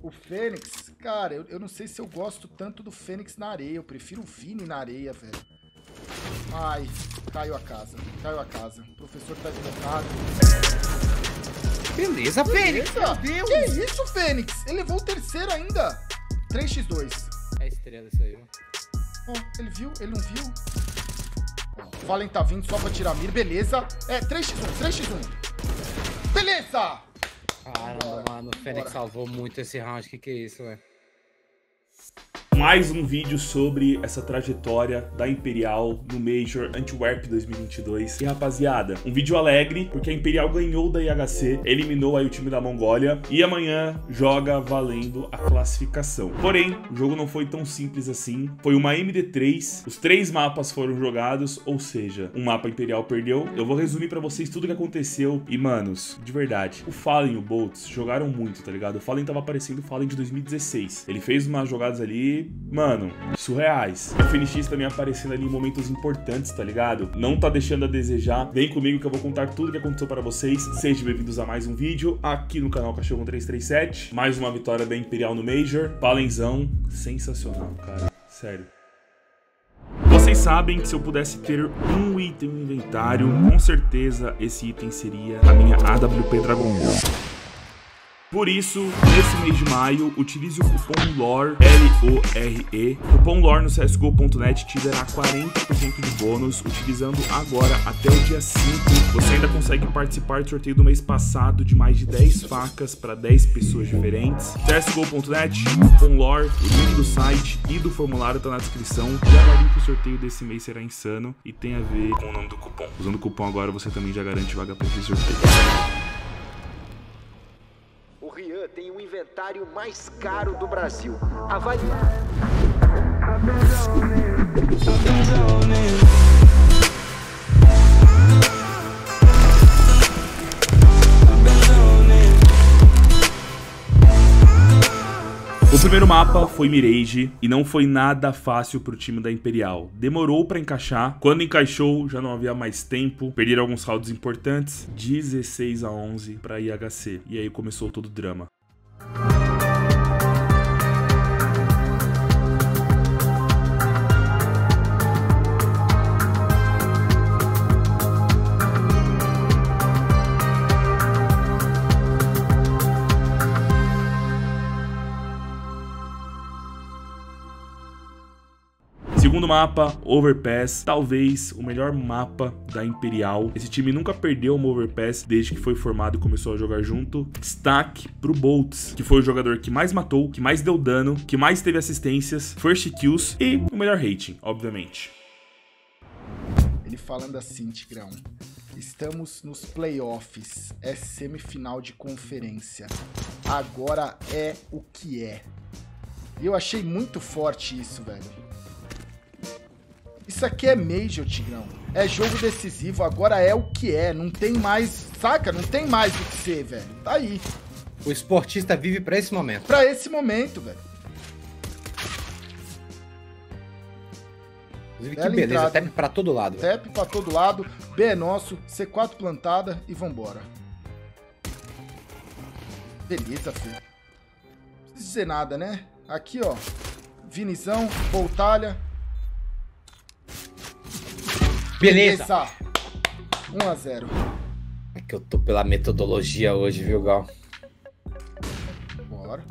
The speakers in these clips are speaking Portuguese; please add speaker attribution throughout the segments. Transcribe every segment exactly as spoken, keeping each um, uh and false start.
Speaker 1: O Fênix, cara, eu, eu não sei se eu gosto tanto do Fênix na areia. Eu prefiro o Vini na areia, velho. Ai, caiu a casa. Caiu a casa. O professor tá equivocado.
Speaker 2: Beleza, Fênix. Meu Deus.
Speaker 1: Que isso, Fênix? Ele levou o terceiro ainda. três por dois.
Speaker 2: É estrela isso aí, ó.
Speaker 1: Ó, oh, ele viu? Ele não viu? O Valen tá vindo só pra tirar a mira. Beleza. É, três por um, três por um. Beleza!
Speaker 2: Caramba,
Speaker 1: Bora.
Speaker 2: mano, o Fênix
Speaker 1: Bora.
Speaker 2: salvou muito esse round. Que que é isso, velho?
Speaker 3: Mais um vídeo sobre essa trajetória da Imperial no Major Antwerp dois mil e vinte e dois. E rapaziada, um vídeo alegre, porque a Imperial ganhou da I H C, eliminou aí o time da Mongólia e amanhã joga valendo a classificação. Porém, o jogo não foi tão simples assim. Foi uma M D três, os três mapas foram jogados, ou seja, um mapa Imperial perdeu. Eu vou resumir pra vocês tudo o que aconteceu e, manos, de verdade, o Fallen e o Boltz jogaram muito, tá ligado? O Fallen tava parecendo o Fallen de dois mil e dezesseis. Ele fez umas jogadas ali, mano, surreais. O Fenix também aparecendo ali em momentos importantes, tá ligado? Não tá deixando a desejar. Vem comigo que eu vou contar tudo o que aconteceu para vocês. Sejam bem-vindos a mais um vídeo aqui no canal Cachorro três três sete. Mais uma vitória da Imperial no Major. Palenzão, sensacional, cara. Sério. Vocês sabem que se eu pudesse ter um item no inventário, com certeza esse item seria a minha A W P Dragon Ball. Por isso, nesse mês de maio, utilize o cupom L O R, L O R E. O cupom L O R no C S G O ponto net te dará quarenta por cento de bônus, utilizando agora até o dia cinco. Você ainda consegue participar do sorteio do mês passado de mais de dez facas para dez pessoas diferentes. C S G O ponto net, cupom L O R, o link do site e do formulário tá na descrição. Já avalie que o sorteio desse mês será insano e tem a ver com o nome do cupom. Usando o cupom agora, você também já garante vaga para esse sorteio.
Speaker 4: O Rian tem o inventário mais caro do Brasil. Avalie.
Speaker 3: O primeiro mapa foi Mirage e não foi nada fácil pro time da Imperial. Demorou pra encaixar, quando encaixou já não havia mais tempo, perderam alguns rounds importantes, dezesseis a onze pra I H C. E aí começou todo o drama. Segundo mapa, Overpass, talvez o melhor mapa da Imperial. Esse time nunca perdeu uma Overpass desde que foi formado e começou a jogar junto. Destaque pro Boltz, que foi o jogador que mais matou, que mais deu dano, que mais teve assistências, first kills e o melhor rating, obviamente.
Speaker 1: Ele falando assim, Tigrão. Estamos nos playoffs, é semifinal de conferência. Agora é o que é. E eu achei muito forte isso, velho. Isso aqui é Major, Tigrão. É jogo decisivo, agora é o que é. Não tem mais, saca? Não tem mais o que ser, velho. Tá aí.
Speaker 2: O esportista vive pra esse momento.
Speaker 1: Pra esse momento, velho.
Speaker 2: Inclusive, que
Speaker 1: Bela
Speaker 2: beleza.
Speaker 1: entrada.
Speaker 2: Tap pra todo lado. velho.
Speaker 1: Tap pra todo lado. B é nosso. C quatro plantada e vambora. Beleza, filho. Não precisa dizer nada, né? Aqui, ó. Vinizão, Voltalha.
Speaker 2: Beleza.
Speaker 1: um a zero.
Speaker 2: É que eu tô pela metodologia hoje, viu, Gal?
Speaker 1: Bora.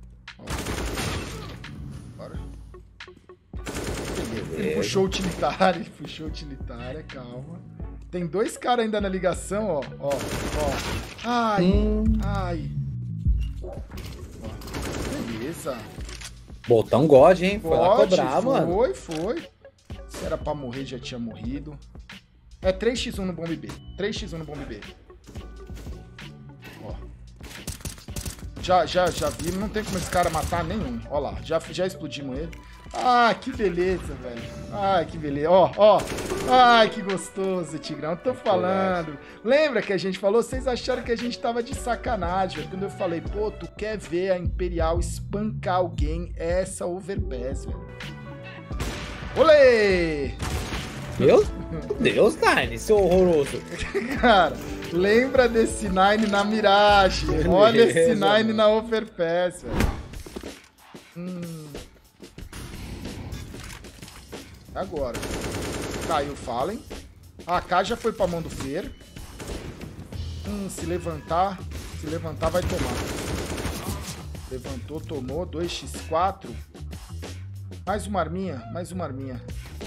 Speaker 1: Bora. Beleza. Ele puxou utilitária, ele puxou utilitária, calma. Tem dois caras ainda na ligação, ó. Ó, ó. Ai,
Speaker 2: Hum.
Speaker 1: ai. Ó. Beleza.
Speaker 2: Botão God, hein? Foi lá
Speaker 1: Pode,
Speaker 2: cobrar,
Speaker 1: foi,
Speaker 2: mano.
Speaker 1: Foi, foi. Se era pra morrer, já tinha morrido. É três por um no bombe B. três por um no bombe B. Ó. Já, já, já vi. Não tem como esse cara matar nenhum. Ó lá, já, já explodimos ele. Ah, que beleza, velho. Ah, que beleza. Ó, ó. Ai, que gostoso, Tigrão. Tô falando. Lembra que a gente falou? Vocês acharam que a gente tava de sacanagem. Velho. Quando eu falei, pô, tu quer ver a Imperial espancar alguém? Essa Overpass, velho. Olê!
Speaker 2: Meu Deus, cara, esse horroroso.
Speaker 1: Cara, Lembra desse Nine na Mirage.
Speaker 2: Beleza,
Speaker 1: Olha esse Nine
Speaker 2: mano.
Speaker 1: na Overpass, velho. Hum. Agora. Caiu o Fallen. A A K já foi pra mão do Fer. Hum, se levantar. Se levantar, vai tomar. Levantou, tomou. dois por quatro. Mais uma arminha. Mais uma arminha.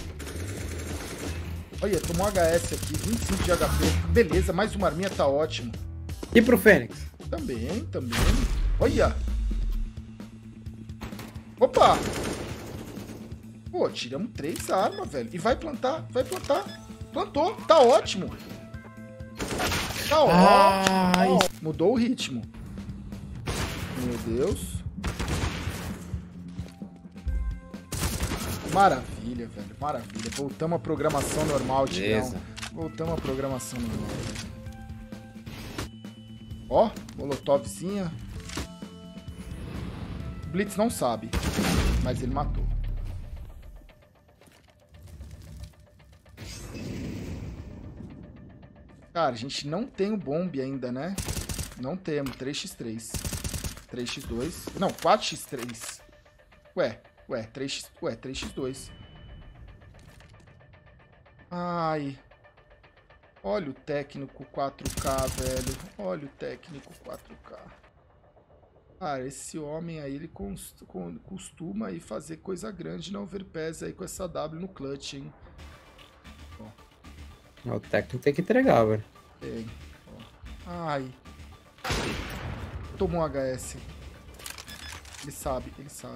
Speaker 1: Olha, tomou H S aqui. vinte e cinco de H P. Beleza, mais uma arminha, tá ótimo.
Speaker 2: E pro Fênix?
Speaker 1: Também, também. Olha. Opa. Pô, tiramos três armas, velho. E vai plantar, vai plantar. Plantou, tá ótimo. Tá
Speaker 2: Ai.
Speaker 1: ótimo. Mudou o ritmo. Meu Deus. Maravilha, velho. Maravilha. Voltamos à programação normal, Tigrão.
Speaker 2: Beleza.
Speaker 1: Voltamos à programação normal, velho. Ó, molotovzinha. Blitz não sabe, mas ele matou. Cara, a gente não tem o bombe ainda, né? Não temos. três por três. três por dois. Não, quatro por três. Ué, ué, três, ué, três por dois. Ai. Olha o técnico quatro K, velho. Olha o técnico quatro K. Cara, esse homem aí, ele costuma aí fazer coisa grande na Overpass aí com essa W no clutch, hein?
Speaker 2: O técnico tem que entregar, velho.
Speaker 1: Tem. Ó. Ai. Tomou um H S. Ele sabe, ele sabe.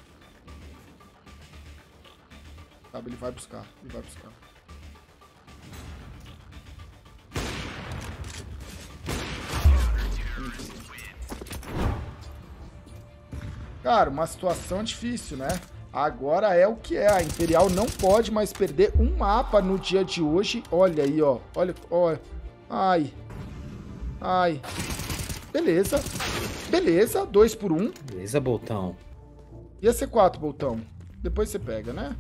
Speaker 1: Sabe, ele vai buscar, ele vai buscar. Cara, uma situação difícil, né? Agora é o que é. A Imperial não pode mais perder um mapa no dia de hoje. Olha aí, ó. Olha, olha. Ai. Ai. Beleza. Beleza. Dois por um.
Speaker 2: Beleza, Boltão.
Speaker 1: E a C quatro, Boltão? Depois você pega, né?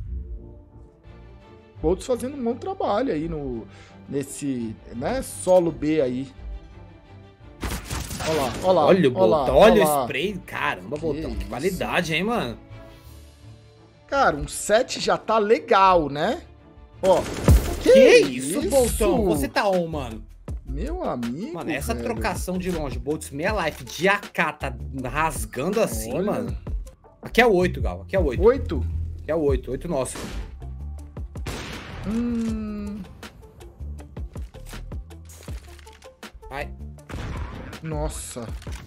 Speaker 1: Boltz fazendo um bom trabalho aí no... Nesse... né? Solo B aí. Olha lá, olha lá.
Speaker 2: Olha o
Speaker 1: olha lá,
Speaker 2: Boltão. Olha
Speaker 1: lá.
Speaker 2: o spray. Caramba,
Speaker 1: Que
Speaker 2: Boltão. Que
Speaker 1: isso.
Speaker 2: qualidade, hein, mano?
Speaker 1: Cara, um sete já tá legal, né? Ó. Que,
Speaker 2: Que isso, Boltão? Você tá on, mano.
Speaker 1: Meu amigo,
Speaker 2: Mano, essa
Speaker 1: velho.
Speaker 2: trocação de longe, Boltz meia life de A K tá rasgando assim,
Speaker 1: Olha.
Speaker 2: mano. Aqui é o oito, Gal. Aqui é o oito.
Speaker 1: Oito?
Speaker 2: Aqui é o oito. oito nosso.
Speaker 1: Hum...
Speaker 2: Vai.
Speaker 1: Nossa.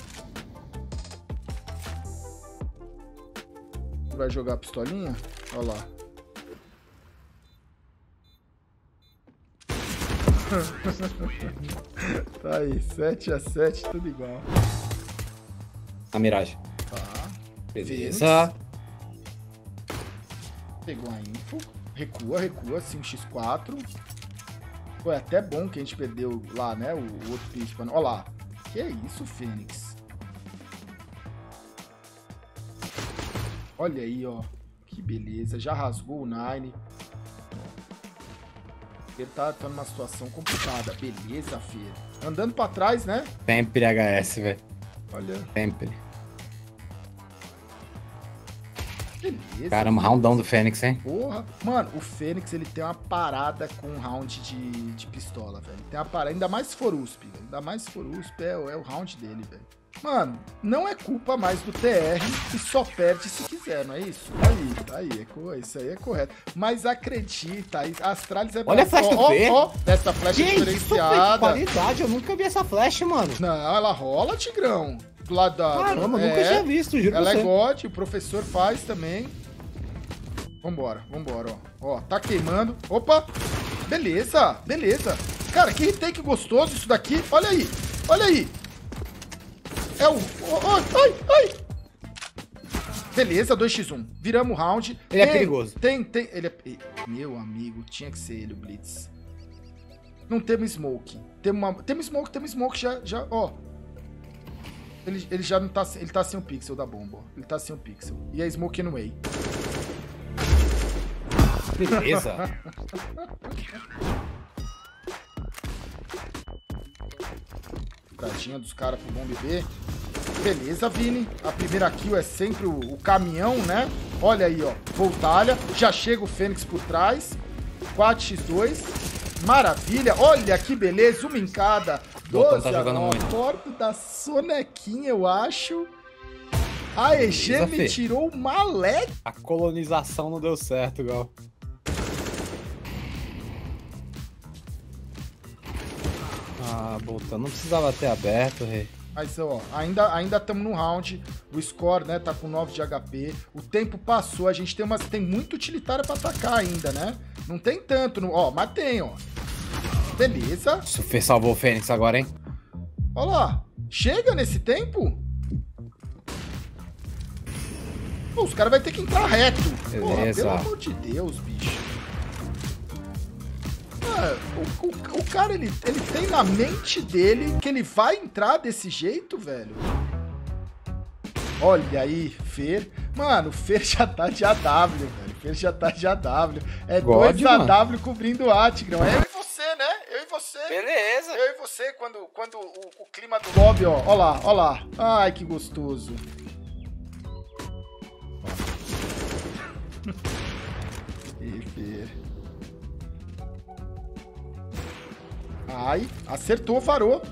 Speaker 1: Vai jogar a pistolinha? Olha lá. Tá aí, sete a sete, tudo igual.
Speaker 2: A miragem.
Speaker 1: Tá.
Speaker 2: Beleza.
Speaker 1: Pegou a info. Recua, recua, cinco por quatro. Foi até bom que a gente perdeu lá, né? O, o outro pitch. Olha lá. Que é isso, Fênix? Olha aí, ó. Que beleza. Já rasgou o Nine. Ele tá, tá numa situação complicada. Beleza, Fer. Andando pra trás, né?
Speaker 2: Sempre H S, velho.
Speaker 1: Olha.
Speaker 2: Sempre.
Speaker 1: Beleza.
Speaker 2: Caramba, roundão do Fênix, hein?
Speaker 1: Porra. Mano, o Fênix, ele tem uma parada com um round de, de pistola, velho. Tem uma parada, ainda mais se for U S P, velho. Ainda mais se for U S P, é, é o round dele, velho. Mano, não é culpa mais do T R que só perde se quiser, não é isso? Aí, aí, é, co- isso aí é correto. Mas acredita, aí, a Astralis é...
Speaker 2: Olha a flash do
Speaker 1: ó,
Speaker 2: P.
Speaker 1: ó, ó, essa flash
Speaker 2: Que isso, velho? Que
Speaker 1: diferenciada.
Speaker 2: qualidade. Eu nunca vi essa flash, mano.
Speaker 1: Não, ela rola, Tigrão. Do lado da...
Speaker 2: Caramba, eu
Speaker 1: é,
Speaker 2: nunca tinha visto, juro
Speaker 1: Ela
Speaker 2: pra
Speaker 1: é
Speaker 2: você.
Speaker 1: God, o professor faz também. Vambora, vambora, ó. Ó, tá queimando. Opa! Beleza, beleza. Cara, que retake gostoso isso daqui. Olha aí, olha aí. É o... ó, ó, ai, ai. Beleza, dois por um. Viramos o round.
Speaker 2: Ele é
Speaker 1: Tem-
Speaker 2: perigoso.
Speaker 1: Tem, tem... Ele é... Meu amigo, tinha que ser ele, o Blitz. Não temos smoke. Temos, uma... temos smoke, temos smoke já, já, ó. Ele, ele já não tá... Ele tá sem o pixel da bomba, ó. Ele tá sem o pixel. E é smoke anyway.
Speaker 2: Beleza.
Speaker 1: entradinha dos caras pro bom bebê. Beleza, Vini. A primeira kill é sempre o, o caminhão, né? Olha aí, ó. Voltalha. Já chega o Fênix por trás. quatro contra dois. Maravilha. Olha que beleza. Uma em cada. doze a nove. Porta da sonequinha, eu acho. A E G me tirou o maleque.
Speaker 2: A colonização não deu certo, Gal. Ah, voltando. Não precisava ter aberto, rei.
Speaker 1: Mas, ó, ainda ainda estamos no round. O score, né, tá com nove de H P. O tempo passou. A gente tem umas tem muito utilitária pra atacar ainda, né? Não tem tanto. No, ó, mas tem, ó. Beleza.
Speaker 2: O Fê salvou o Fênix agora, hein?
Speaker 1: Olha lá. Chega nesse tempo? Pô, os caras vão ter que entrar reto.
Speaker 2: Beleza.
Speaker 1: Porra, pelo amor de Deus, bicho. Ah, o, o, o cara, ele, ele tem na mente dele que ele vai entrar desse jeito, velho. Olha aí, Fer. Mano, o Fer já tá de A W, velho. O Fer já tá de A W. É
Speaker 2: God,
Speaker 1: dois A W cobrindo o Atigrão. É eu e você, né? Eu e você.
Speaker 2: Beleza.
Speaker 1: Eu e você, quando, quando o, o clima do lobby, ó. Ó lá, ó lá. Ai, que gostoso. E Fer. Ai, acertou, varou.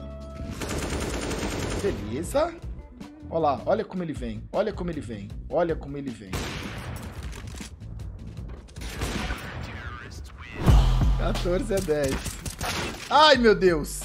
Speaker 1: Beleza. Olha lá, olha como ele vem. Olha como ele vem. Olha como ele vem. quatorze a dez. Ai, meu Deus.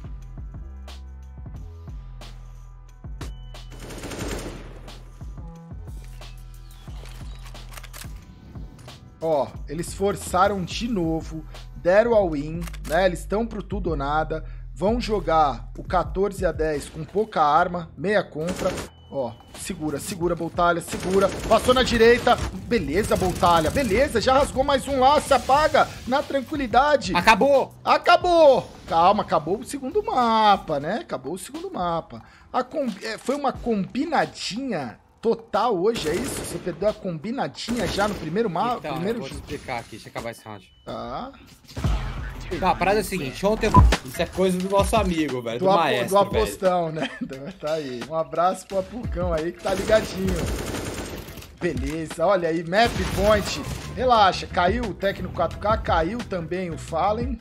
Speaker 1: Ó, eles forçaram de novo, deram a win, né? Eles estão pro tudo ou nada. Vão jogar o quatorze a dez com pouca arma, meia contra. Ó, segura, segura, Boltalha, segura. Passou na direita. Beleza, Boltalha, beleza. Já rasgou mais um lá, se apaga na tranquilidade.
Speaker 2: Acabou!
Speaker 1: Acabou! Calma, acabou o segundo mapa, né? Acabou o segundo mapa. A com... Foi uma combinadinha total hoje, é isso? Você perdeu a combinadinha já no primeiro mapa?
Speaker 2: Então,
Speaker 1: primeiro...
Speaker 2: eu vou te explicar aqui, deixa eu acabar esse round.
Speaker 1: Tá.
Speaker 2: Não, a parada é a seguinte, ontem... Isso é coisa do nosso amigo, velho, do,
Speaker 1: do,
Speaker 2: maestro,
Speaker 1: do apostão, velho. Né? Tá aí. Um abraço pro Apucão aí, que tá ligadinho. Beleza, olha aí, map point. Relaxa, caiu o técnico quatro K, caiu também o Fallen.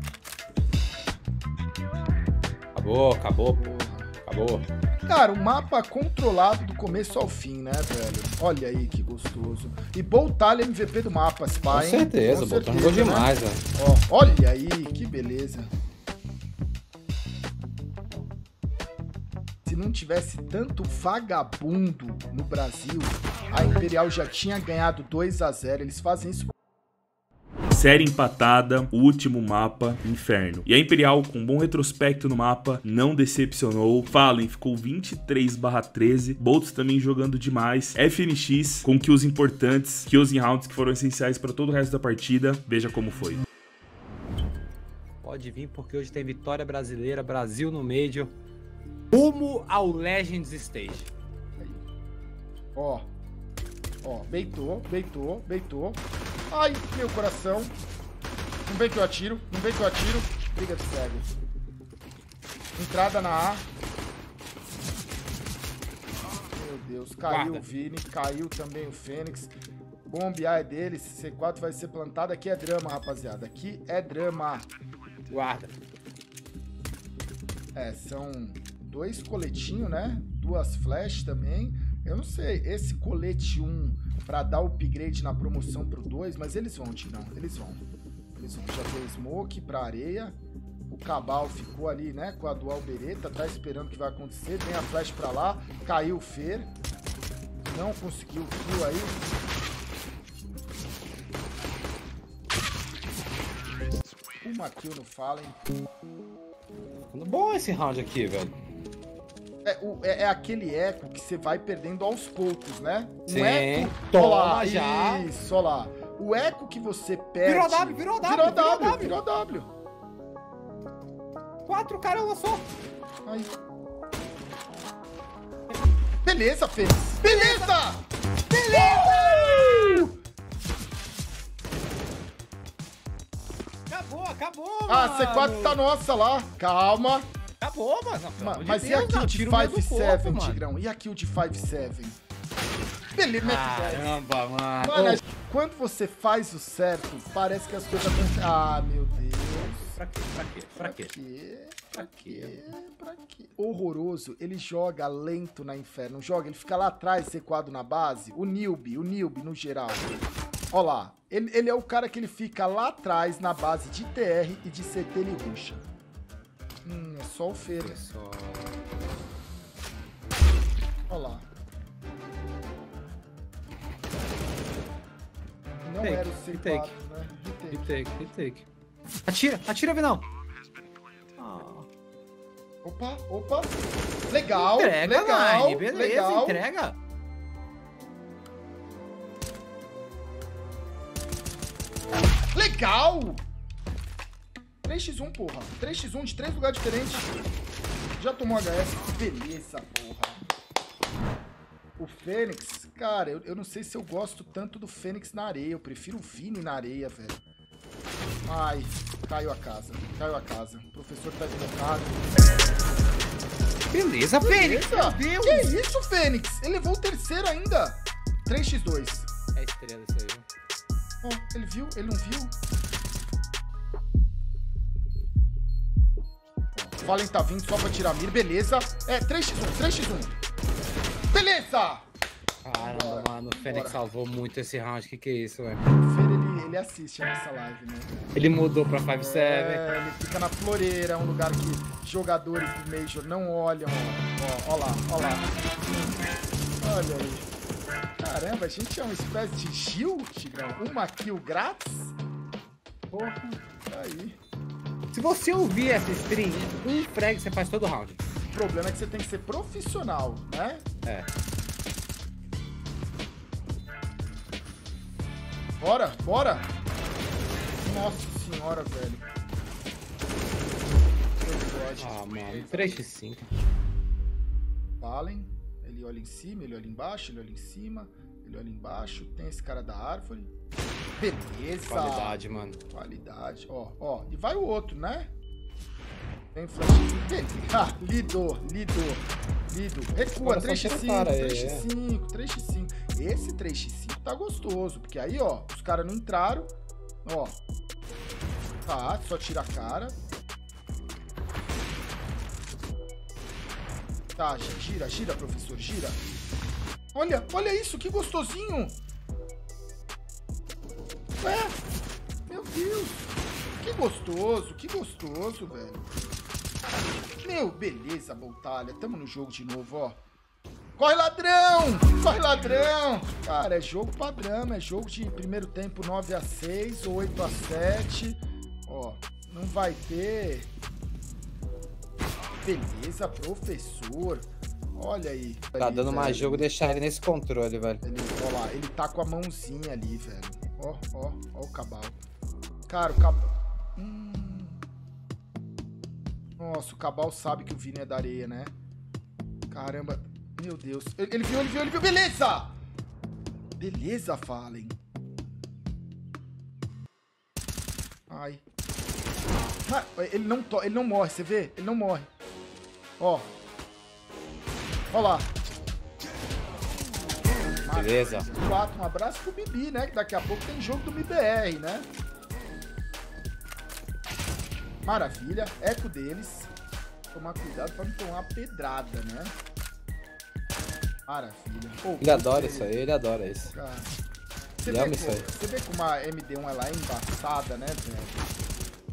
Speaker 2: Acabou, acabou, acabou.
Speaker 1: Cara, o mapa controlado do começo ao fim, né, velho? Olha aí que gostoso. E Boltalha M V P do mapa, Spy.
Speaker 2: Com certeza,
Speaker 1: Com
Speaker 2: Boltalha jogou demais,
Speaker 1: né?
Speaker 2: velho.
Speaker 1: Ó, olha aí, que beleza. Se não tivesse tanto vagabundo no Brasil, a Imperial já tinha ganhado dois a zero. Eles fazem isso.
Speaker 3: Série empatada, o último mapa, Inferno. E a Imperial, com um bom retrospecto no mapa, não decepcionou. Fallen ficou vinte e três barra treze. Boltz também jogando demais. F N X com kills importantes, kills em rounds que foram essenciais para todo o resto da partida. Veja como foi.
Speaker 2: Pode vir porque hoje tem vitória brasileira, Brasil no Major. Rumo ao Legends Stage.
Speaker 1: Ó. Ó, beitou, beitou, beitou. Ai, meu coração. Não vem que eu atiro, não vem que eu atiro. Briga de cego. Entrada na A. Meu Deus, caiu Guarda. o Vini, caiu também o Fênix. Bombe A é deles, C quatro vai ser plantado. Aqui é drama, rapaziada. Aqui é drama.
Speaker 2: Guarda.
Speaker 1: É, são dois coletinhos, né? Duas flash também. Eu não sei, esse colete um pra dar upgrade na promoção pro dois, mas eles vão, Tigrão, eles vão. Eles vão, já deu smoke pra areia. O Cabal ficou ali, né, com a dual bereta, tá esperando o que vai acontecer. Vem a flash pra lá, caiu o Fer. Não conseguiu o kill aí. Uma kill no Fallen.
Speaker 2: Bom esse round aqui, velho.
Speaker 1: É, o, é, é aquele eco que você vai perdendo aos poucos, né? Um
Speaker 2: Sim,
Speaker 1: eco...
Speaker 2: toma
Speaker 1: lá,
Speaker 2: já.
Speaker 1: Isso, olha lá. O eco que você perde...
Speaker 2: Virou W, virou W,
Speaker 1: virou
Speaker 2: virou
Speaker 1: W,
Speaker 2: W.
Speaker 1: virou W.
Speaker 2: Quatro caramba só.
Speaker 1: Aí. Beleza, Fênix. Beleza!
Speaker 2: Beleza! Uh! Acabou, acabou,
Speaker 1: A
Speaker 2: mano.
Speaker 1: C quatro tá nossa lá. Calma.
Speaker 2: Acabou, mano.
Speaker 1: Ma mas e a kill de cinco sete, Tigrão? E a kill de cinco sete? Beleza,
Speaker 2: caramba, mano.
Speaker 1: Mano, oh. Quando você faz o certo, parece que as coisas acontecem. Ah, meu Deus.
Speaker 2: Pra quê? Pra quê? Pra quê?
Speaker 1: Pra quê? Pra quê? Pra quê? Horroroso. Ele joga lento na Inferno. Joga, ele fica lá atrás, sequado na base. O Nilby, o Nilby no geral. Ó lá. Ele, ele é o cara que ele fica lá atrás na base de T R e de C T ele ruxa. Hum, é só o Feira.
Speaker 2: É só...
Speaker 1: Ó lá. Não
Speaker 2: take,
Speaker 1: era o C quatro,
Speaker 2: retake.
Speaker 1: Né? Retake.
Speaker 2: Retake, retake. Atira, atira, Vinão. Oh.
Speaker 1: Opa, opa. Legal,
Speaker 2: entrega,
Speaker 1: legal,
Speaker 2: Line, beleza,
Speaker 1: legal.
Speaker 2: entrega.
Speaker 1: Legal! três por um, porra. três por um de três lugares diferentes. Já tomou H S. Beleza, porra. O Fênix, cara, eu, eu não sei se eu gosto tanto do Fênix na areia. Eu prefiro o Vini na areia, velho. Ai, caiu a casa. Caiu a casa. O professor tá equivocado.
Speaker 2: Beleza, Fênix.
Speaker 1: Meu Deus. Que isso, Fênix? Ele levou o terceiro ainda. três por dois.
Speaker 2: É estrela isso aí, ó.
Speaker 1: Ó, oh, ele viu? Ele não viu? O Fallen tá vindo só pra tirar a mira. Beleza. É, três por um, três por um. Beleza!
Speaker 2: Caramba, bora, mano, o Fênix bora. Salvou muito esse round. Que que é isso, velho?
Speaker 1: O Fer, ele, ele assiste a nossa live, né?
Speaker 2: Ele mudou pra cinco sete.
Speaker 1: É, ele fica na floreira, é um lugar que jogadores do Major não olham. Ó, ó, ó lá, ó lá. Olha aí. Caramba, a gente é uma espécie de shield, Tigrão? Uma kill grátis? Porra, tá aí.
Speaker 2: Se você ouvir essa stream, um frag você faz todo round.
Speaker 1: O problema é que você tem que ser profissional, né?
Speaker 2: É.
Speaker 1: Bora, bora! Nossa senhora, velho.
Speaker 2: Ah, mano, três por cinco.
Speaker 1: Fallen, ele olha em cima, ele olha embaixo, ele olha em cima, ele olha embaixo. Tem esse cara da árvore. Beleza!
Speaker 2: Qualidade, mano.
Speaker 1: Qualidade. Ó, ó. E vai o outro, né? Tem flash. Ah, lidou, lidou, lidou. Recua, três por cinco, três por cinco, três por cinco. Esse três por cinco tá gostoso, porque aí, ó, os caras não entraram. Ó. Tá, só tira a cara. Tá, gira, gira, professor, gira. Olha, olha isso, que gostosinho. Ué, meu Deus. Que gostoso, que gostoso, velho. Meu, beleza, Boltalha. Tamo no jogo de novo, ó. Corre, ladrão! Corre, ladrão! Cara, é jogo padrão, é jogo de primeiro tempo nove a seis ou oito a sete. Ó, não vai ter... Beleza, professor. Olha aí.
Speaker 2: Tá ali, dando velho. Mais jogo deixar ele nesse controle, velho.
Speaker 1: Ele, ó lá, ele tá com a mãozinha ali, velho. Ó, ó, ó o Cabal. Cara, o Cabal... Hum... Nossa, o Cabal sabe que o Vini é da areia, né? Caramba. Meu Deus. Ele, ele viu, ele viu, ele viu. Beleza! Beleza, Fallen. Ai. Ah, ele, não to... ele não morre, você vê? Ele não morre. Ó. Ó lá.
Speaker 2: Beleza.
Speaker 1: quatro, um abraço pro Bibi, né? Que daqui a pouco tem jogo do M B R, né? Maravilha. Eco deles. Tomar cuidado pra não tomar uma pedrada, né? Maravilha. Oh,
Speaker 2: ele adora isso aí, ele adora isso.
Speaker 1: Cara, você,
Speaker 2: ele
Speaker 1: vê
Speaker 2: ama
Speaker 1: como,
Speaker 2: isso aí.
Speaker 1: Você vê como a M D um ela é embaçada, né, velho?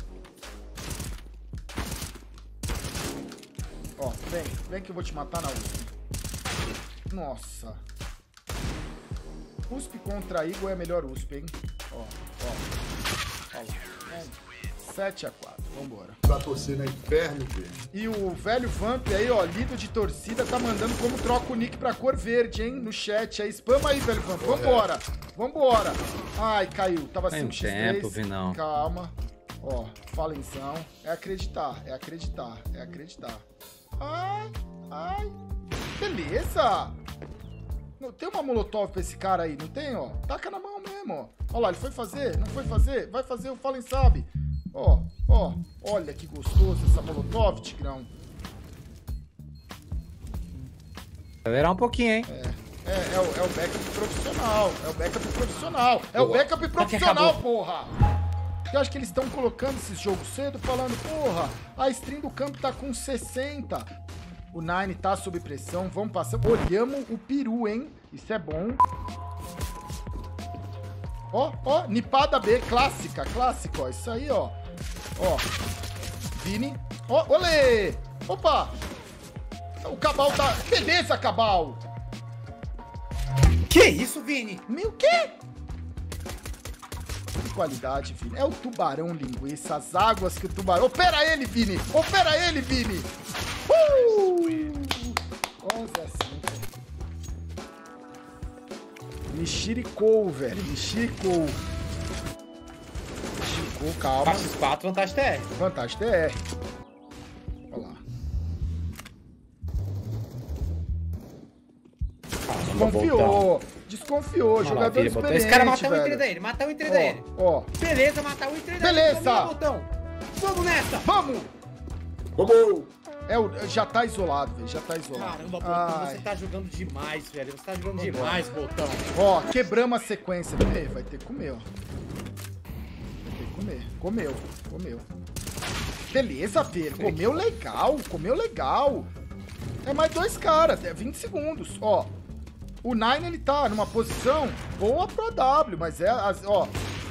Speaker 1: Ó, vem, vem que eu vou te matar na U S P. Nossa. U S P contra Eagle é a melhor U S P, hein? Ó, ó. Ó lá. sete a quatro, vambora.
Speaker 5: Pra torcer na Inferno, velho.
Speaker 1: E o velho Vamp aí, ó, líder de torcida, tá mandando como troca o nick pra cor verde, hein? No chat aí. Spama aí, velho Vamp. Vambora. Vambora. Ai, caiu. Tava cinco por três.
Speaker 2: Tempo, Vinão.
Speaker 1: Calma. Ó, falenzão. É acreditar, é acreditar, é acreditar. Ai, ai. Beleza. Tem uma molotov pra esse cara aí, não tem, ó? Taca na mão mesmo, ó. Ó lá, ele foi fazer? Não foi fazer? Vai fazer, o Fallen sabe. Ó, ó. Olha que gostoso essa molotov, Tigrão.
Speaker 2: Acelerar um pouquinho, hein?
Speaker 1: É, é, é, o, é o backup profissional. É o backup profissional. É o
Speaker 2: Boa.
Speaker 1: backup profissional, porra! Eu acho que eles estão colocando esses jogos cedo, falando, porra, a stream do campo tá com sessenta. O Nine tá sob pressão, vamos passar. Olhamos o peru, hein? Isso é bom. Ó, ó, nipada B, clássica, clássica, ó. Isso aí, ó. Ó. Vini. Ó, olê! Opa! O Cabal tá... Beleza, Cabal!
Speaker 2: Que isso, Vini?
Speaker 1: Meu quê? Que qualidade, Vini. É o tubarão linguiça, as águas que o tubarão... Opera ele, Vini! Opera ele, Vini! Uh! onze a cinco. Mexericou, velho. Mexericou. Mexericou, calma.
Speaker 2: X quatro, vantagem T R.
Speaker 1: Vantagem T R. Olha lá. Desconfiou. Desconfiou. Jogador
Speaker 2: Maravilha,
Speaker 1: experiente,
Speaker 2: esse cara matou o
Speaker 1: velho.
Speaker 2: item dele, matou o item dele.
Speaker 1: Ó, ó.
Speaker 2: Beleza, matar o item dele.
Speaker 1: Beleza.
Speaker 2: Botão. Vamos nessa.
Speaker 1: Vamos!
Speaker 5: Vamos!
Speaker 1: É, o- já tá isolado, velho. Já tá isolado.
Speaker 2: Caramba, Botão,
Speaker 1: Ai.
Speaker 2: você tá jogando demais, velho. Você tá jogando demais, Botão.
Speaker 1: Ó, quebramos a sequência. Ei, vai ter que comer, ó. Vai ter que comer. Comeu, comeu. Beleza, Pedro. Comeu legal, comeu legal. É mais dois caras, é vinte segundos. Ó, o Nine, ele tá numa posição boa pro W, mas é, as, ó.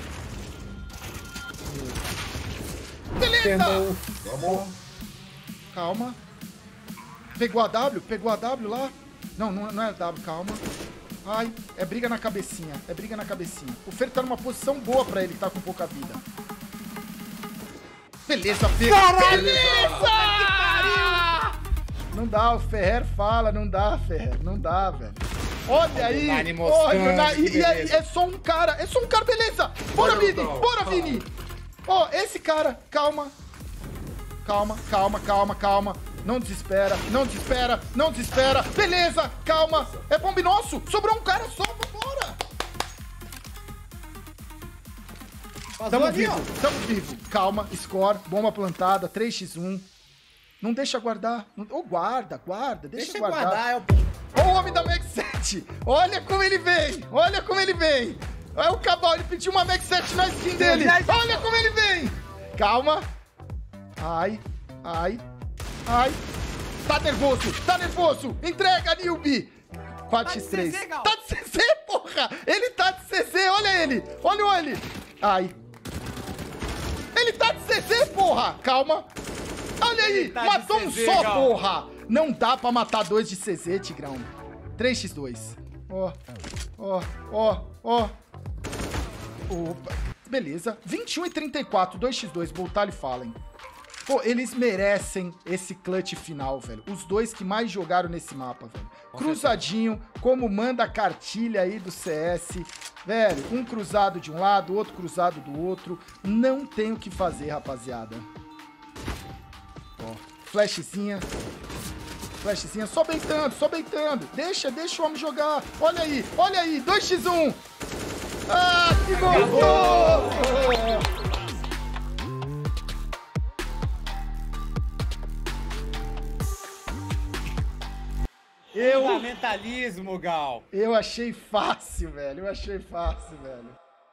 Speaker 1: Beleza!
Speaker 5: Vamos!
Speaker 1: Calma. Pegou a W? Pegou a W lá? Não, não, não é a W, calma. Ai, é briga na cabecinha. É briga na cabecinha. O Fer tá numa posição boa pra ele que tá com pouca vida. Beleza, Fer. Beleza! Não dá, o Ferrer fala, não dá, Ferrer. Não dá, velho. Olha aí.
Speaker 2: Nine mostrando,
Speaker 1: Olha, o Nine-
Speaker 2: que
Speaker 1: e é,
Speaker 2: beleza.
Speaker 1: é só um cara. É só um cara, beleza. Bora,
Speaker 5: Olha,
Speaker 1: Vini.
Speaker 5: Lutão.
Speaker 1: Bora, Vini. Ó, esse cara, calma. Calma, calma, calma, calma. Não desespera, não desespera, não desespera. Beleza, calma. É bombe nosso. Sobrou um cara só, vambora. Tamo
Speaker 2: ali,
Speaker 1: vivo, tamo vivo. Calma, score, bomba plantada, três a um. Não deixa guardar. Não- Ou guarda, guarda, deixa,
Speaker 2: Deixa eu
Speaker 1: guardar.
Speaker 2: guardar, é o...
Speaker 1: Ó o homem da Max sete. Olha como ele vem. Olha como ele vem. É o Cabal, ele pediu uma Max sete na skin dele. Olha como ele vem. Calma. Ai, ai, ai. Tá nervoso, tá nervoso. Entrega, Nilby. quatro a três.
Speaker 2: Tá de C Z, Gal.
Speaker 1: Tá de C Z, porra. Ele tá de C Z, olha ele. Olha ele. Ai. Ele tá de C Z, porra. Calma. Olha aí,
Speaker 2: tá de
Speaker 1: matou um
Speaker 2: C Z,
Speaker 1: só,
Speaker 2: Gal.
Speaker 1: porra. Não dá pra matar dois de C Z, Tigrão. três a dois. Ó, ó, ó, ó. Opa, beleza. vinte e um e trinta e quatro, dois a dois, Boltalho e Fallen. Pô, eles merecem esse clutch final, velho. Os dois que mais jogaram nesse mapa, velho. Cruzadinho, como manda a cartilha aí do C S. Velho, um cruzado de um lado, outro cruzado do outro. Não tem o que fazer, rapaziada. Ó, flashzinha. Flashzinha, só beitando, só beitando. Deixa, deixa o homem jogar. Olha aí, olha aí, dois a um. Ah, que gostoso! Eu,
Speaker 2: Fundamentalismo, Gal.
Speaker 1: eu achei fácil, velho. Eu achei fácil, velho.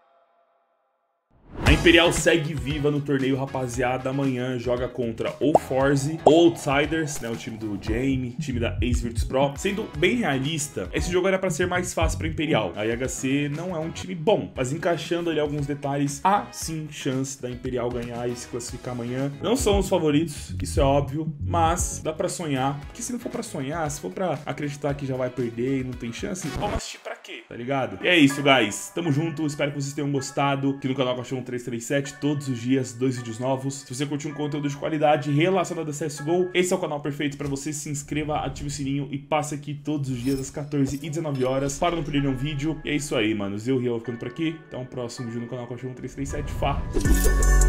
Speaker 3: A Imperial segue viva no torneio, rapaziada. Amanhã joga contra ou Forze ou Outsiders, né? O time do Jamie, time da Ace Virtus Pro. Sendo bem realista, esse jogo era pra ser mais fácil pra Imperial. A I H C não é um time bom, mas encaixando ali alguns detalhes, há sim chance da Imperial ganhar e se classificar amanhã. Não são os favoritos, isso é óbvio, mas dá pra sonhar. Porque se não for pra sonhar, se for pra acreditar que já vai perder e não tem chance, vamos assistir pra quê? Tá ligado? E é isso, guys. Tamo junto, espero que vocês tenham gostado. Aqui no canal Cachorro três três sete, todos os dias, dois vídeos novos. Se você curtiu um conteúdo de qualidade relacionado a C S G O, esse é o canal perfeito pra você. Se inscreva, ative o sininho e passe aqui todos os dias às quatorze e dezenove horas para não perder nenhum vídeo. E é isso aí, manos. Eu, Rio, ficando por aqui. Até o próximo vídeo no canal Cachorro três três sete. Fá!